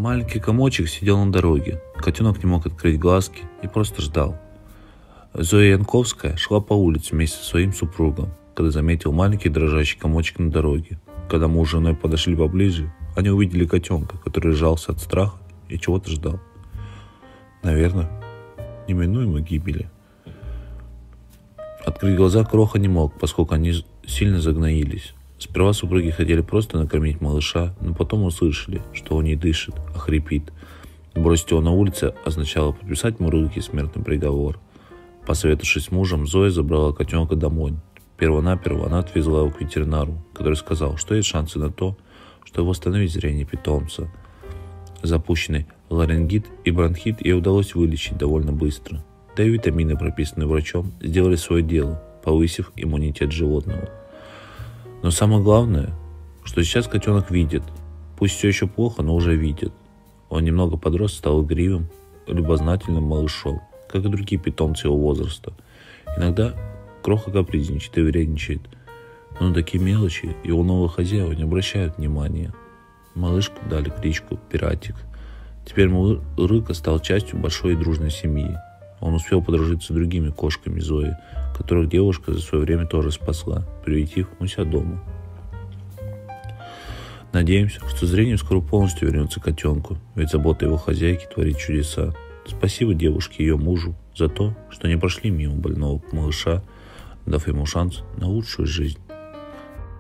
Маленький комочек сидел на дороге. Котенок не мог открыть глазки и просто ждал. Зоя Янковская шла по улице вместе со своим супругом, когда заметил маленький дрожащий комочек на дороге. Когда муж с женой подошли поближе, они увидели котенка, который сжался от страха и чего-то ждал. Наверное, неминуемой гибели. Открыть глаза Кроха не мог, поскольку они сильно загноились. Сперва супруги хотели просто накормить малыша, но потом услышали, что он не дышит, а хрипит. Бросить его на улице означало подписать Мурлыке смертный приговор. Посоветовавшись с мужем, Зоя забрала котенка домой. Первонаперво она отвезла его к ветеринару, который сказал, что есть шансы на то, что восстановить зрение питомца. Запущенный ларингит и бронхит ей удалось вылечить довольно быстро. Да и витамины, прописанные врачом, сделали свое дело, повысив иммунитет животного. Но самое главное, что сейчас котенок видит. Пусть все еще плохо, но уже видит. Он немного подрос, стал игривым, любознательным малышом, как и другие питомцы его возраста. Иногда Кроха капризничает и вредничает, но на такие мелочи его новые хозяева не обращают внимания. Малышку дали кличку Пиратик. Теперь Мурлыка стал частью большой и дружной семьи. Он успел подружиться с другими кошками Зои, которых девушка за свое время тоже спасла, приютив у себя дома. Надеемся, что зрение скоро полностью вернется к котенку, ведь забота его хозяйки творит чудеса. Спасибо девушке и ее мужу за то, что не прошли мимо больного малыша, дав ему шанс на лучшую жизнь.